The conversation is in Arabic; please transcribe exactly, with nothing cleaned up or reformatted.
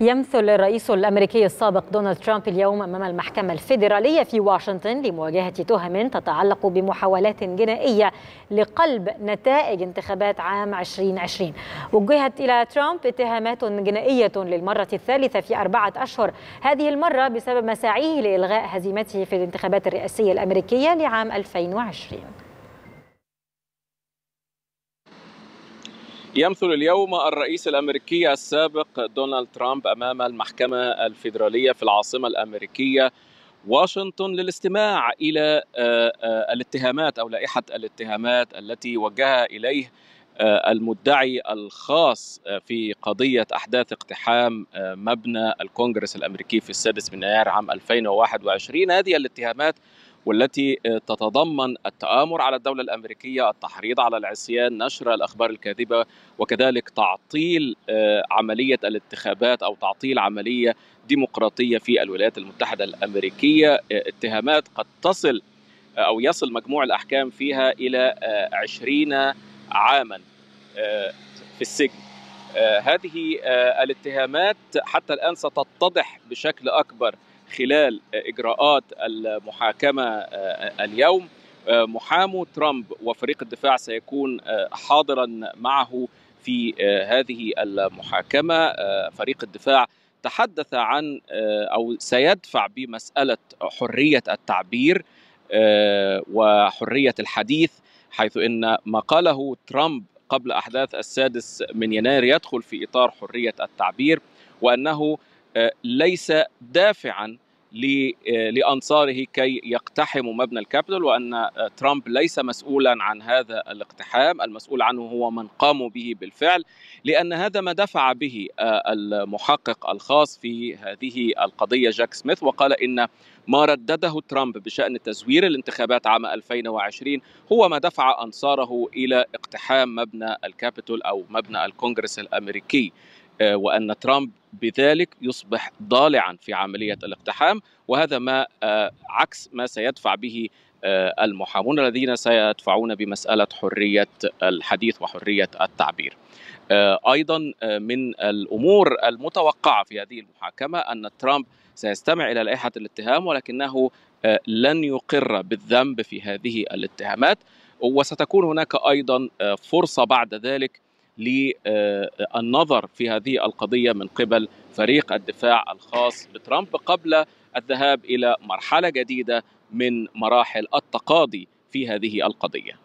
يمثل الرئيس الأمريكي السابق دونالد ترامب اليوم أمام المحكمة الفيدرالية في واشنطن لمواجهة تهم تتعلق بمحاولات جنائية لقلب نتائج انتخابات عام ألفين وعشرين. وجهت إلى ترامب اتهامات جنائية للمرة الثالثة في أربعة أشهر، هذه المرة بسبب مساعيه لإلغاء هزيمته في الانتخابات الرئاسية الأمريكية لعام ألفين وعشرين. يمثل اليوم الرئيس الأمريكي السابق دونالد ترامب أمام المحكمة الفيدرالية في العاصمة الأمريكية واشنطن للاستماع إلى الاتهامات أو لائحة الاتهامات التي وجهها إليه المدعي الخاص في قضية أحداث اقتحام مبنى الكونغرس الأمريكي في السادس من يناير عام ألفين وواحد وعشرين. هذه الاتهامات والتي تتضمن التآمر على الدولة الأمريكية، التحريض على العصيان، نشر الأخبار الكاذبة، وكذلك تعطيل عملية الانتخابات أو تعطيل عملية ديمقراطية في الولايات المتحدة الأمريكية. اتهامات قد تصل أو يصل مجموع الأحكام فيها إلى عشرين عاما في السجن. هذه الاتهامات حتى الآن ستتضح بشكل أكبر خلال إجراءات المحاكمة اليوم. محامو ترامب وفريق الدفاع سيكون حاضرا معه في هذه المحاكمة. فريق الدفاع تحدث عن أو سيدفع بمسألة حرية التعبير وحرية الحديث، حيث إن ما قاله ترامب قبل أحداث السادس من يناير يدخل في إطار حرية التعبير، وأنه ليس دافعا لأنصاره كي يقتحموا مبنى الكابيتول، وأن ترامب ليس مسؤولا عن هذا الاقتحام، المسؤول عنه هو من قاموا به بالفعل، لأن هذا ما دفع به المحقق الخاص في هذه القضية جاك سميث، وقال إن ما ردده ترامب بشأن تزوير الانتخابات عام ألفين وعشرين هو ما دفع أنصاره إلى اقتحام مبنى الكابيتول أو مبنى الكونغرس الأمريكي، وأن ترامب بذلك يصبح ضالعا في عملية الاقتحام، وهذا ما عكس ما سيدفع به المحامون الذين سيدفعون بمسألة حرية الحديث وحرية التعبير. أيضا من الأمور المتوقعة في هذه المحاكمة أن ترامب سيستمع إلى لائحة الاتهام، ولكنه لن يقر بالذنب في هذه الاتهامات، وستكون هناك أيضا فرصة بعد ذلك للنظر في هذه القضية من قبل فريق الدفاع الخاص بترامب قبل الذهاب إلى مرحلة جديدة من مراحل التقاضي في هذه القضية.